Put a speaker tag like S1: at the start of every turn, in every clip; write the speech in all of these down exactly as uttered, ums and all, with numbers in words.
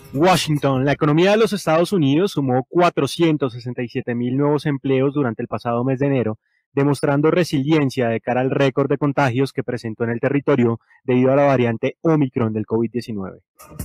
S1: Washington, la economía de los Estados Unidos sumó cuatrocientos sesenta y siete mil nuevos empleos durante el pasado mes de enero, demostrando resiliencia de cara al récord de contagios que presentó en el territorio debido a la variante Omicron del COVID diecinueve.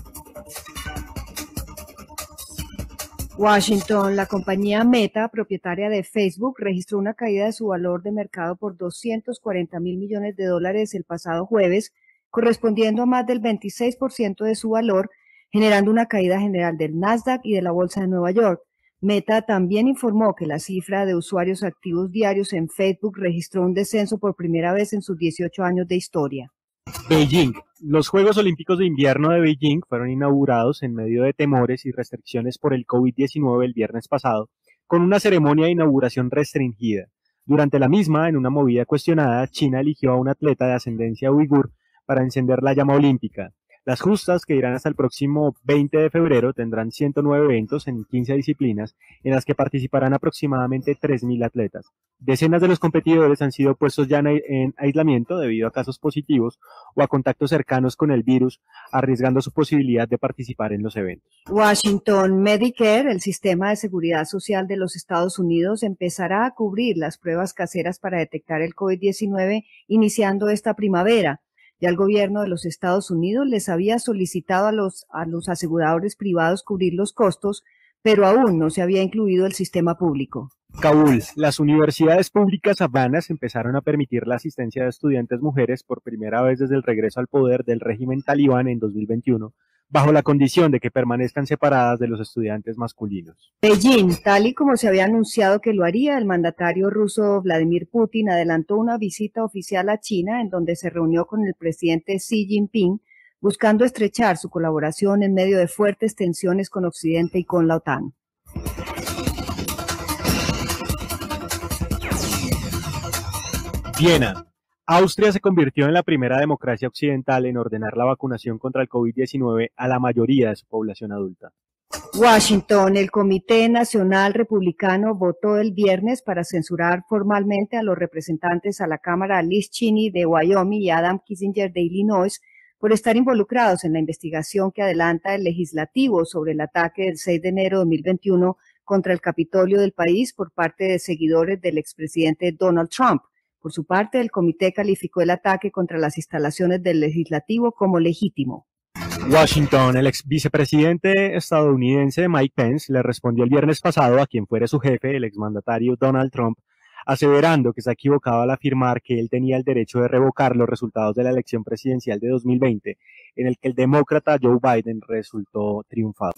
S2: Washington, la compañía Meta, propietaria de Facebook, registró una caída de su valor de mercado por doscientos cuarenta mil millones de dólares el pasado jueves, correspondiendo a más del veintiséis por ciento de su valor, generando una caída general del Nasdaq y de la Bolsa de Nueva York. Meta también informó que la cifra de usuarios activos diarios en Facebook registró un descenso por primera vez en sus dieciocho años de historia.
S1: Beijing. Los Juegos Olímpicos de Invierno de Beijing fueron inaugurados en medio de temores y restricciones por el COVID diecinueve el viernes pasado, con una ceremonia de inauguración restringida. Durante la misma, en una movida cuestionada, China eligió a un atleta de ascendencia uigur para encender la llama olímpica. Las justas, que irán hasta el próximo veinte de febrero, tendrán ciento nueve eventos en quince disciplinas, en las que participarán aproximadamente tres mil atletas. Decenas de los competidores han sido puestos ya en aislamiento debido a casos positivos o a contactos cercanos con el virus, arriesgando su posibilidad de participar en los eventos.
S2: Washington, Medicare, el sistema de seguridad social de los Estados Unidos, empezará a cubrir las pruebas caseras para detectar el COVID diecinueve iniciando esta primavera. Ya el gobierno de los Estados Unidos les había solicitado a los, a los aseguradores privados cubrir los costos, pero aún no se había incluido el sistema público.
S1: Kabul. Las universidades públicas afganas empezaron a permitir la asistencia de estudiantes mujeres por primera vez desde el regreso al poder del régimen talibán en dos mil veintiuno, bajo la condición de que permanezcan separadas de los estudiantes masculinos.
S2: Beijing, tal y como se había anunciado que lo haría, el mandatario ruso Vladimir Putin adelantó una visita oficial a China en donde se reunió con el presidente Xi Jinping, buscando estrechar su colaboración en medio de fuertes tensiones con Occidente y con la OTAN.
S1: Viena. Austria se convirtió en la primera democracia occidental en ordenar la vacunación contra el COVID diecinueve a la mayoría de su población adulta.
S2: Washington, el Comité Nacional Republicano votó el viernes para censurar formalmente a los representantes a la Cámara Liz Cheney de Wyoming y Adam Kinzinger de Illinois por estar involucrados en la investigación que adelanta el legislativo sobre el ataque del seis de enero de dos mil veintiuno contra el Capitolio del país por parte de seguidores del expresidente Donald Trump. Por su parte, el comité calificó el ataque contra las instalaciones del legislativo como legítimo.
S1: Washington, el ex vicepresidente estadounidense Mike Pence le respondió el viernes pasado a quien fuera su jefe, el exmandatario Donald Trump, aseverando que se ha equivocado al afirmar que él tenía el derecho de revocar los resultados de la elección presidencial de dos mil veinte, en el que el demócrata Joe Biden resultó triunfador.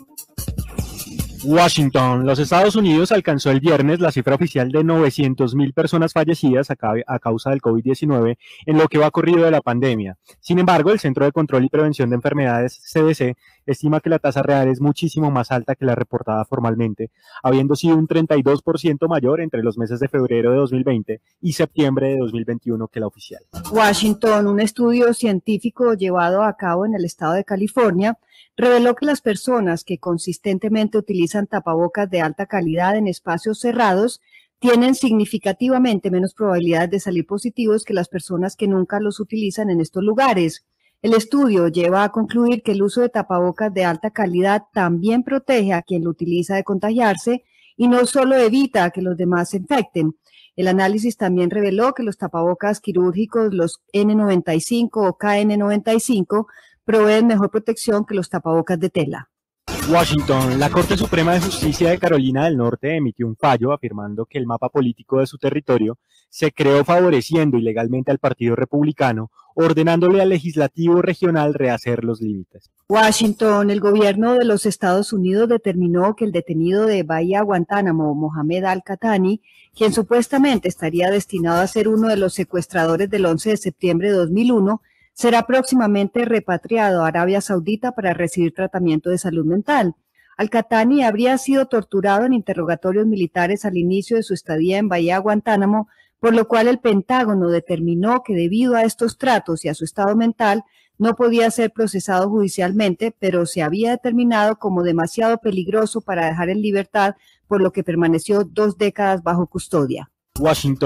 S1: Washington. Los Estados Unidos alcanzó el viernes la cifra oficial de novecientas mil personas fallecidas a, ca a causa del COVID diecinueve en lo que va corrido de la pandemia. Sin embargo, el Centro de Control y Prevención de Enfermedades, C D C, estima que la tasa real es muchísimo más alta que la reportada formalmente, habiendo sido un treinta y dos por ciento mayor entre los meses de febrero de dos mil veinte y septiembre de dos mil veintiuno que la oficial.
S2: Washington, un estudio científico llevado a cabo en el estado de California, reveló que las personas que consistentemente utilizan tapabocas de alta calidad en espacios cerrados tienen significativamente menos probabilidades de salir positivos que las personas que nunca los utilizan en estos lugares. El estudio lleva a concluir que el uso de tapabocas de alta calidad también protege a quien lo utiliza de contagiarse y no solo evita que los demás se infecten. El análisis también reveló que los tapabocas quirúrgicos, los N noventa y cinco o K N noventa y cinco, proveen mejor protección que los tapabocas de tela.
S1: Washington. La Corte Suprema de Justicia de Carolina del Norte emitió un fallo afirmando que el mapa político de su territorio se creó favoreciendo ilegalmente al Partido Republicano, ordenándole al legislativo regional rehacer los límites.
S2: Washington. El gobierno de los Estados Unidos determinó que el detenido de Bahía Guantánamo, Mohamed Al-Qahtani, quien supuestamente estaría destinado a ser uno de los secuestradores del once de septiembre de dos mil uno, será próximamente repatriado a Arabia Saudita para recibir tratamiento de salud mental. Al-Qahtani habría sido torturado en interrogatorios militares al inicio de su estadía en Bahía Guantánamo, por lo cual el Pentágono determinó que debido a estos tratos y a su estado mental no podía ser procesado judicialmente, pero se había determinado como demasiado peligroso para dejar en libertad, por lo que permaneció dos décadas bajo custodia.
S1: Washington.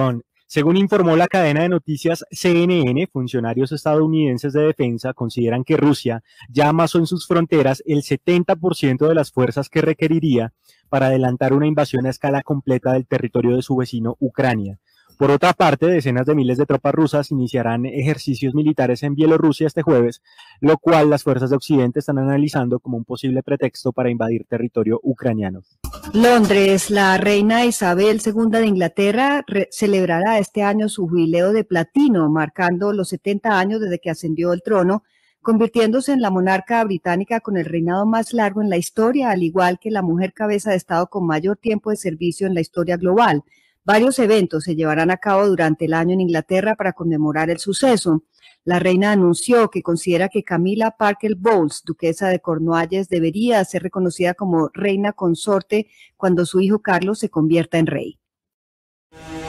S1: Según informó la cadena de noticias C N N, funcionarios estadounidenses de defensa consideran que Rusia ya amasó en sus fronteras el setenta por ciento de las fuerzas que requeriría para adelantar una invasión a escala completa del territorio de su vecino Ucrania. Por otra parte, decenas de miles de tropas rusas iniciarán ejercicios militares en Bielorrusia este jueves, lo cual las fuerzas de Occidente están analizando como un posible pretexto para invadir territorio ucraniano.
S2: Londres, la reina Isabel segunda de Inglaterra celebrará este año su jubileo de platino, marcando los setenta años desde que ascendió al trono, convirtiéndose en la monarca británica con el reinado más largo en la historia, al igual que la mujer cabeza de Estado con mayor tiempo de servicio en la historia global. Varios eventos se llevarán a cabo durante el año en Inglaterra para conmemorar el suceso. La reina anunció que considera que Camilla Parker Bowles, duquesa de Cornualles, debería ser reconocida como reina consorte cuando su hijo Carlos se convierta en rey.